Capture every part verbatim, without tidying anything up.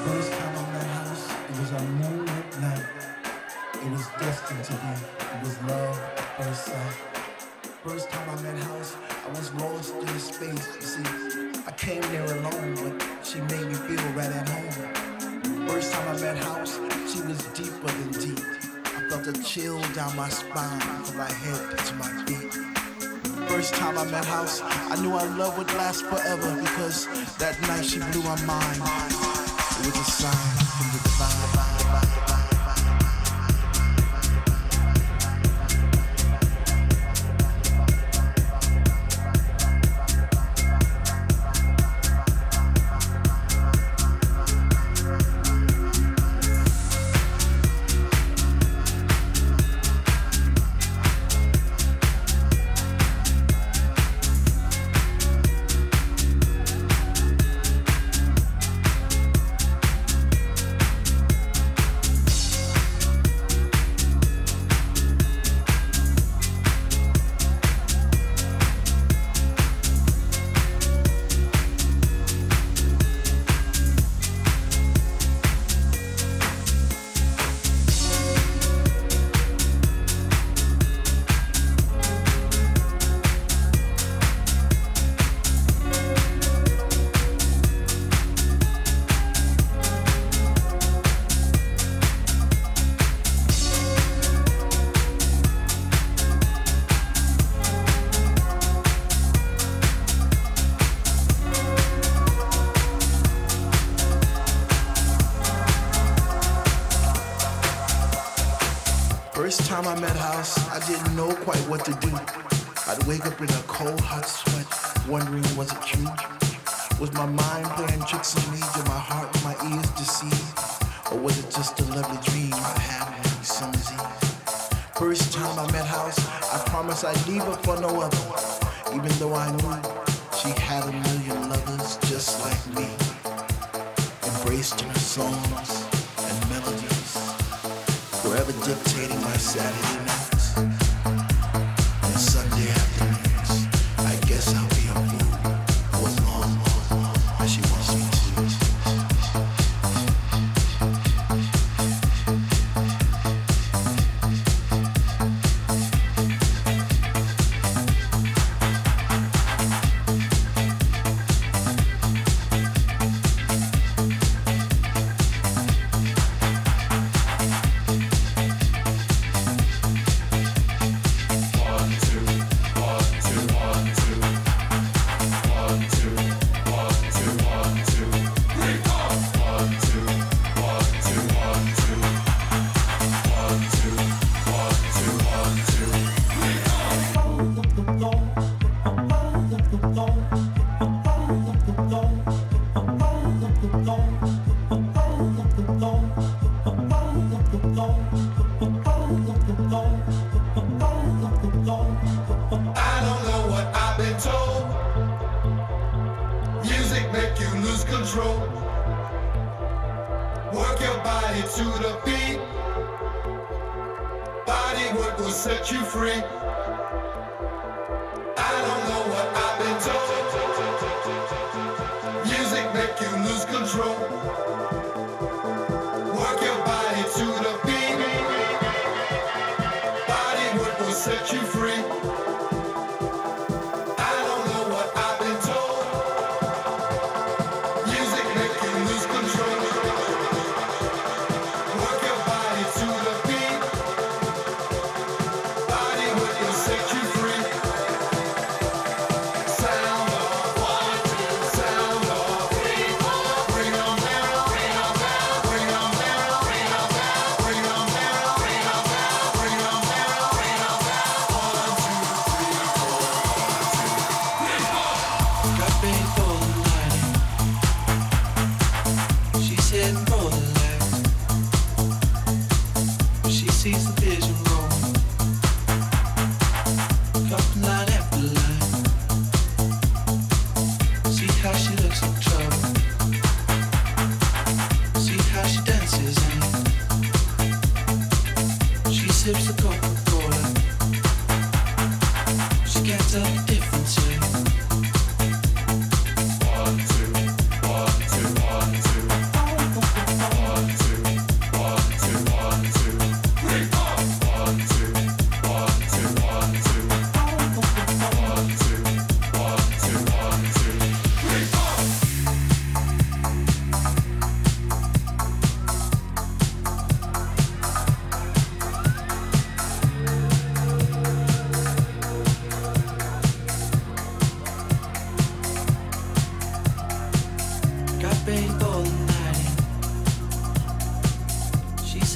First time on that house, it was a moonlit night. It was destined to be. It was love at first sight. First time I met house, I was lost in space. You see, I came there alone, but she made me feel right at home. First time I met house, she was deeper than deep. I felt a chill down my spine from my head to my feet. First time I met house, I knew our love would last forever because that night she blew my mind. It was a sign from the divine. First time I met house, I didn't know quite what to do. I'd wake up in a cold, hot sweat, wondering was it true? Was my mind playing tricks on me? Did my heart and my ears deceive? Or was it just a lovely dream I'd had one summer's eve? First time I met house, I promised I'd leave her for no other, even though I knew she had a million lovers just like me, embraced in her songs and melodies, forever dictating my Saturday nights and Sunday afternoons. I guess I'll be a fool for as long as she wants me to. Sound of one, two, sound of three, four. Bring 'em down.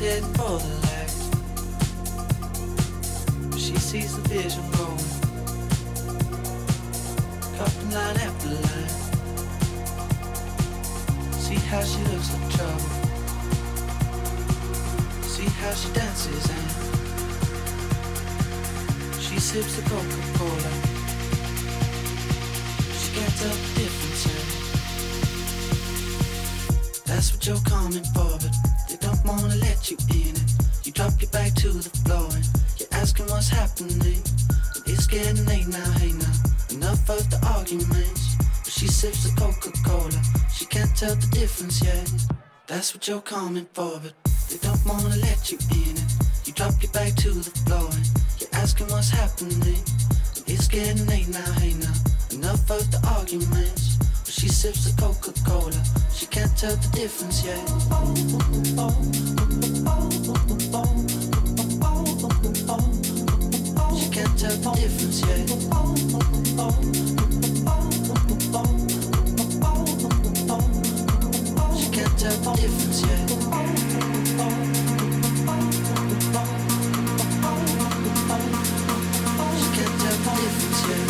heading for the light, but she sees the vision growing, cupping line after line. See how she looks like trouble, see how she dances and she sips the Coca-Cola. She can't tell the difference and that's what you're coming for, but they don't wanna let you in it. You drop your back to the floor and you're asking what's happening. And it's getting late now, hey now, enough of the arguments. But she sips the Coca-Cola, she can't tell the difference yet. That's what you're coming for, but they don't wanna let you in it. You drop your back to the floor and you're asking what's happening. And it's getting late now, hey now, enough of the arguments. But she sips the Coca-Cola, she can't tell the difference yet. She can't tell the difference yet. She can't tell the difference yet. She can't tell the difference yet.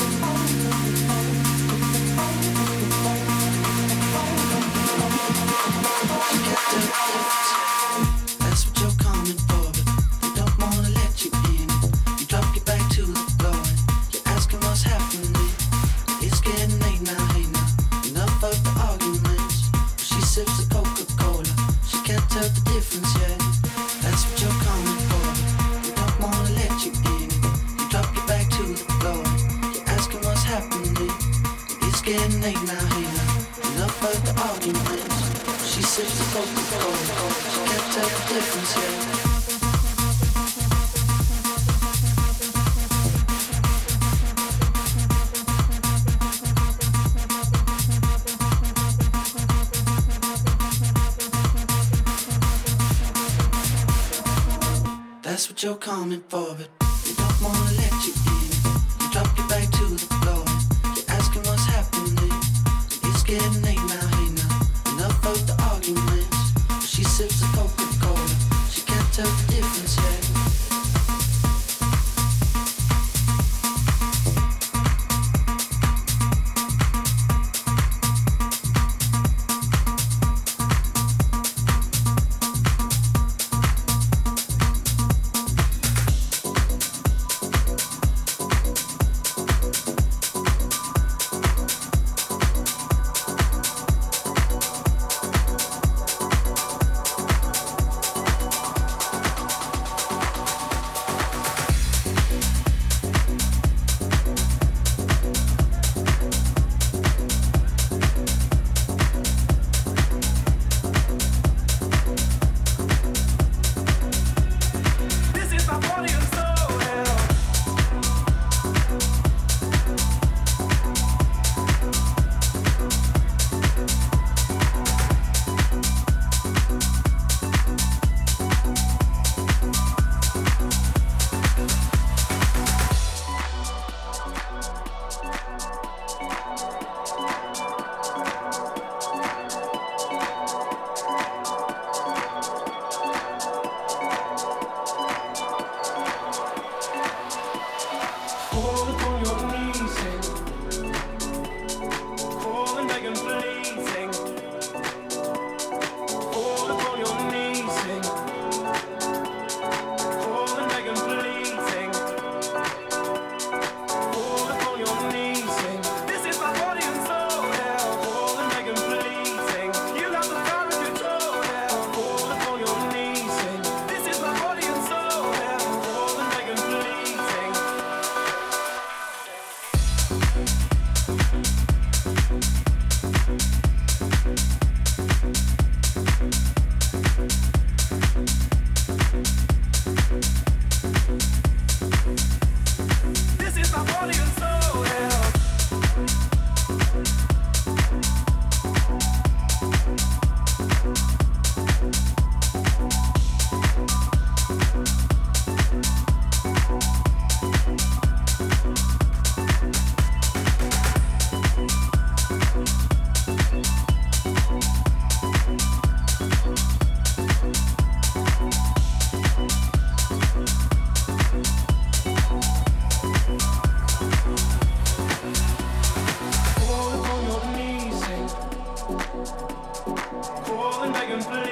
That's what you're coming for, but they don't wanna let you in it. You drop your back to the floor and you're asking what's happening. It's getting late now, hey now, enough of the arguments. She sips the Coca-Cola, she can't tell the difference yet. That's what you're coming for, but they don't wanna let you in it. You drop your back to the floor and you're asking what's happening. It's getting late now, hey now, enough of the arguments. She sips the Coca-Cola, she can't tell the difference yet. That's what you're coming for, but they don't wanna let you in. You drop your back to the floor and you're asking what's happening. It's getting late now, hey now, enough of the arguments. She sips the Coca-Cola, she can't tell the difference yet.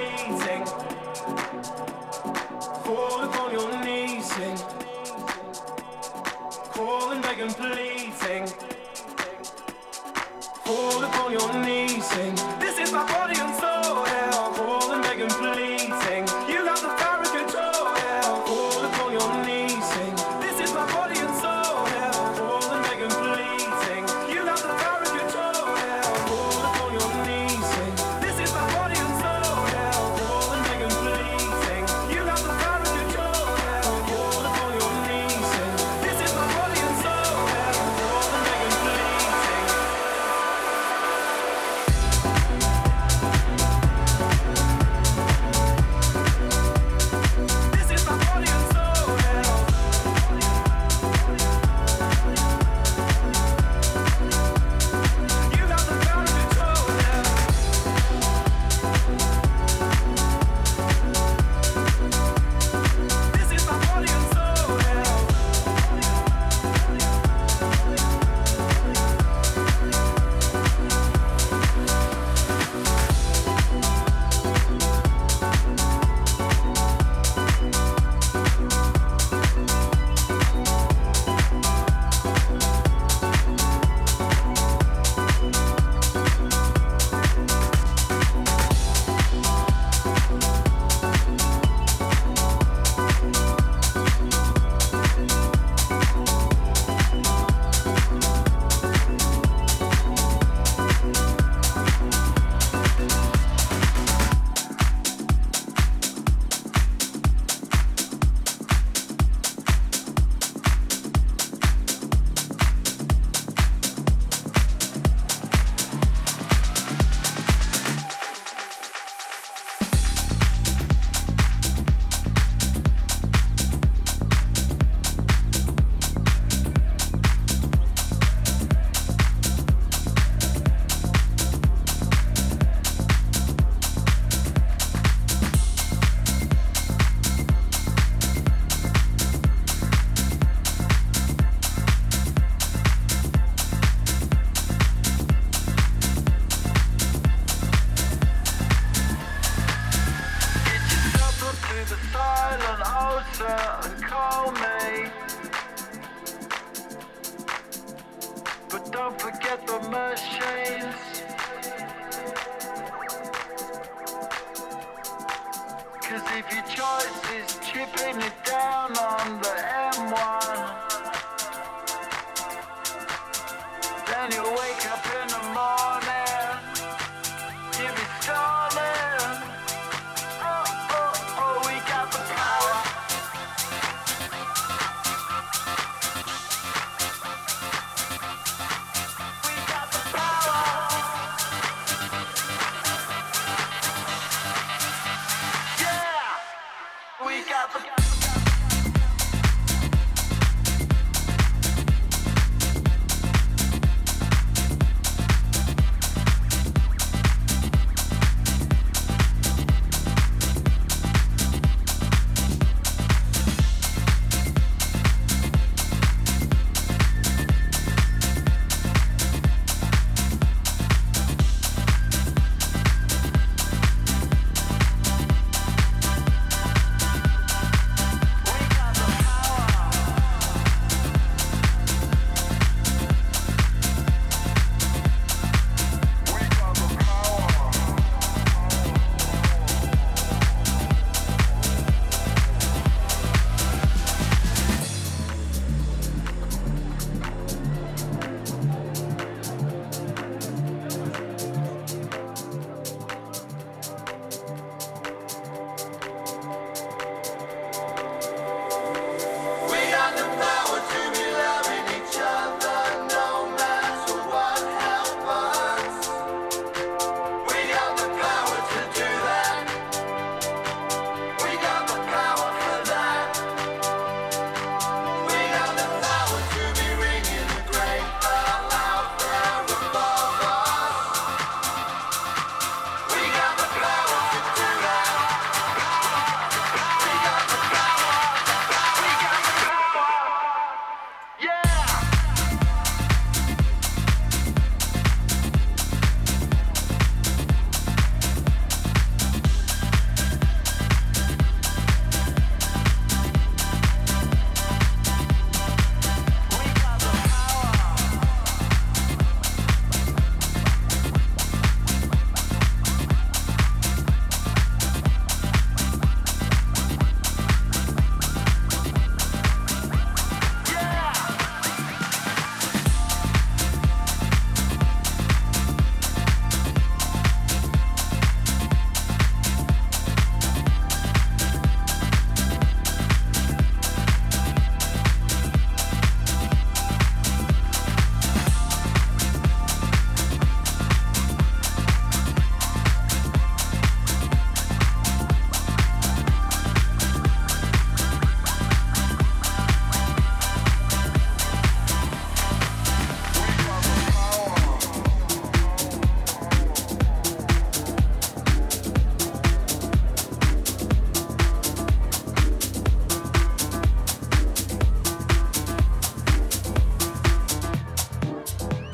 fleeting. Fall upon your knees, sing. Call and beg and pleading. Fall upon your knees, sing. This is my body and soul, yeah. Call and beg and pleading. You got the power and control, yeah. Fall upon your knees, sing. This is my body and soul, yeah. Call and beg and pleading. You got the power and control, yeah. Fall upon your knees, sing. This is my body and soul, yeah. Call and beg and pleading. You got the power and control, yeah. Fall upon your knees, sing. This is my body and soul, yeah. Call and beg and pleading.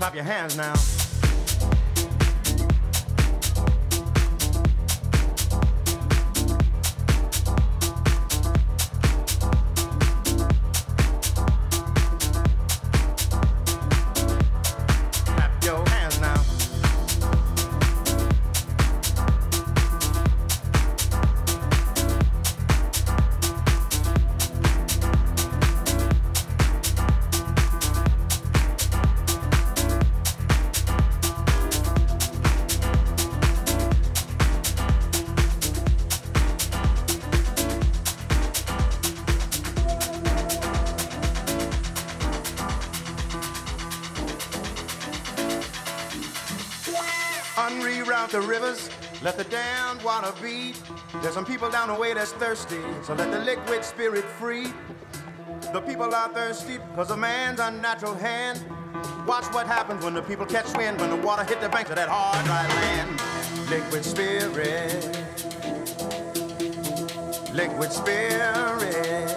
Clap your hands now. Clap your hands now. Unreroute the rivers, let the damned water beat. There's some people down the way that's thirsty, so let the liquid spirit free. The people are thirsty because of man's unnatural hand. Watch what happens when the people catch wind, when the water hit the banks of that hard, dry land. Liquid spirit, liquid spirit,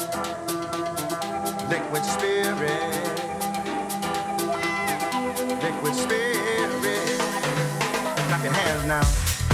liquid spirit, liquid spirit. Clap your hands now.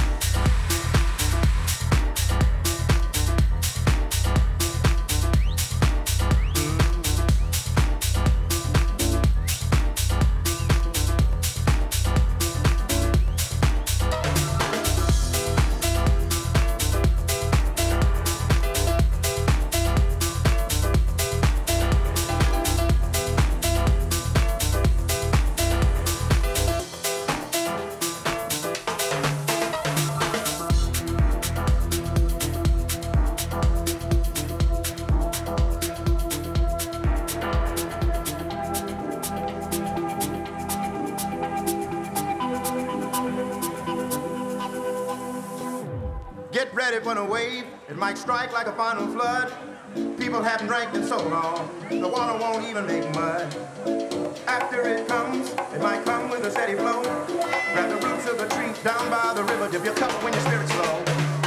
Get ready for the wave, it might strike like a final flood. People haven't drank in so long, the water won't even make mud. After it comes, it might come with a steady flow. Grab the roots of the tree down by the river, dip your cup when your spirit's low.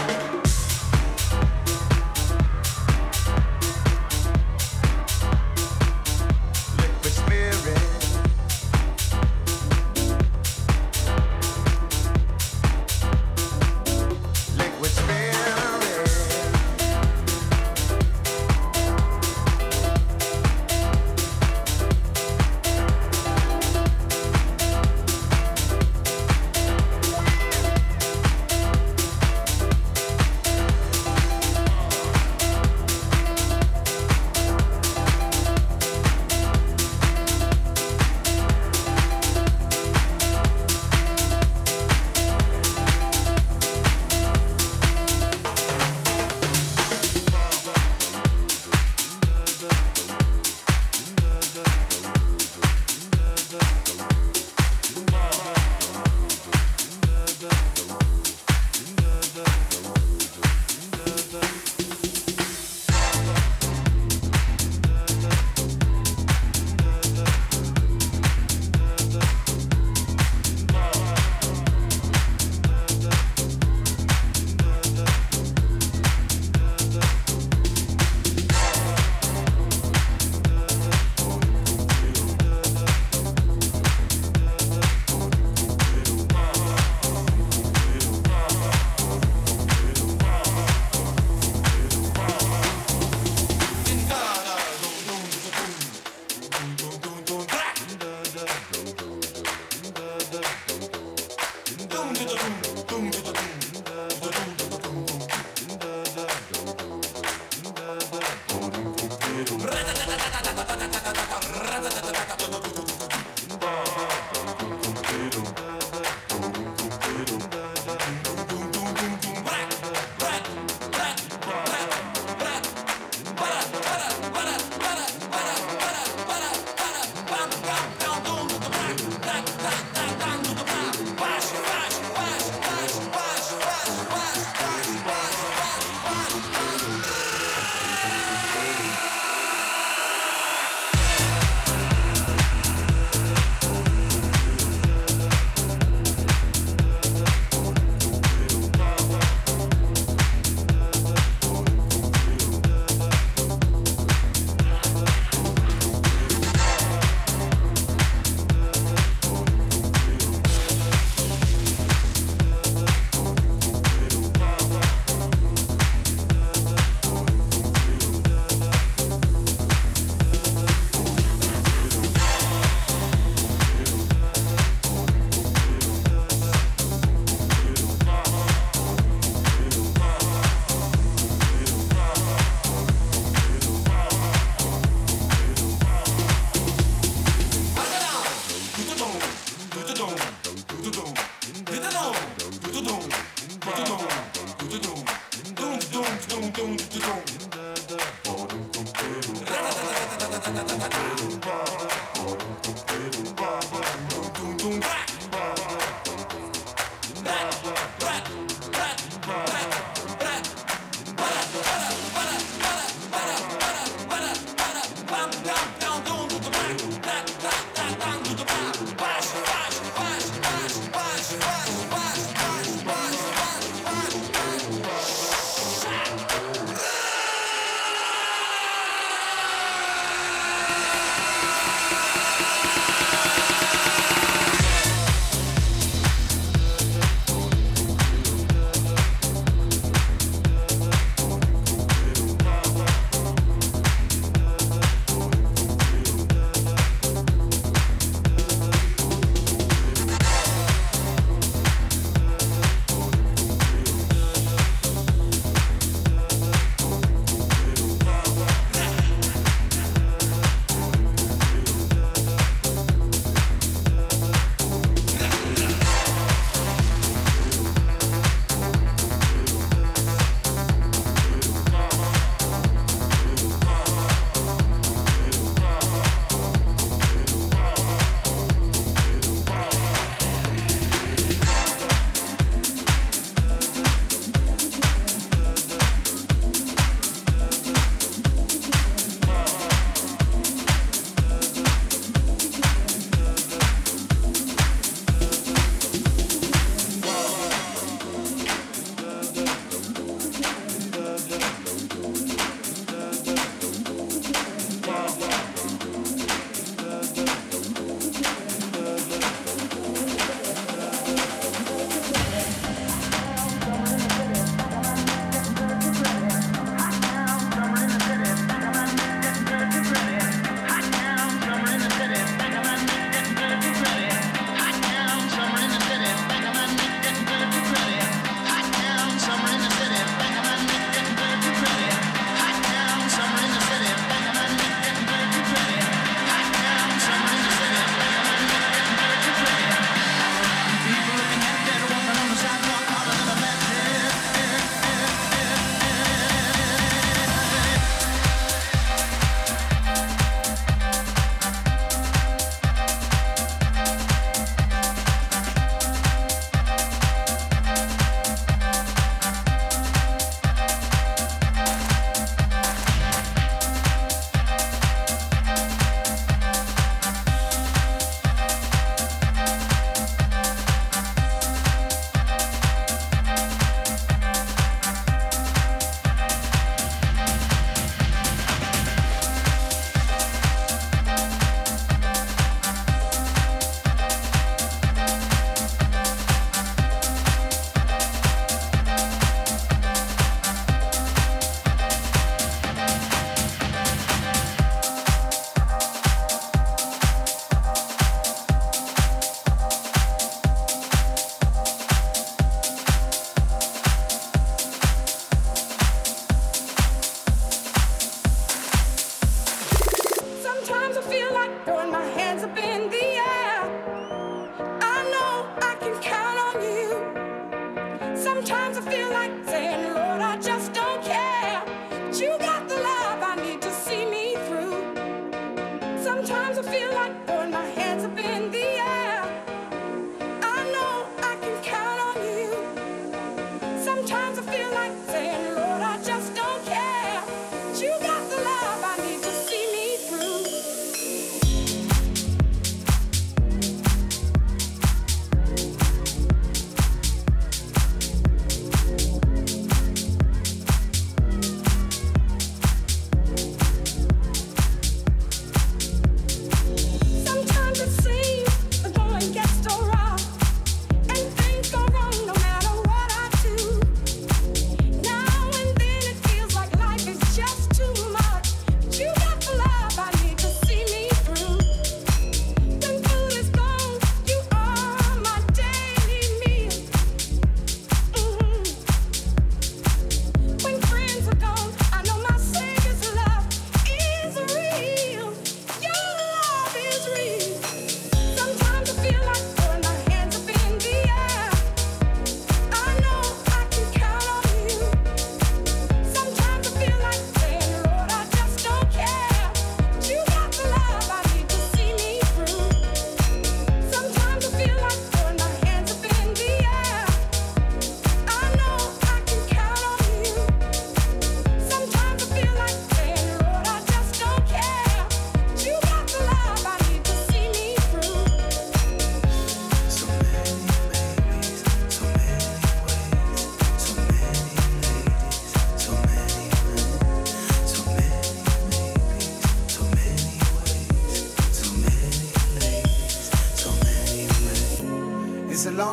Liquid spirit, liquid spirit.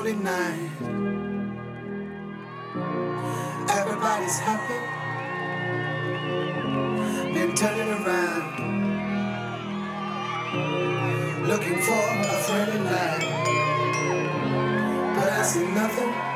holy night. Everybody's happy, then turning around, looking for a friendly light. But I see nothing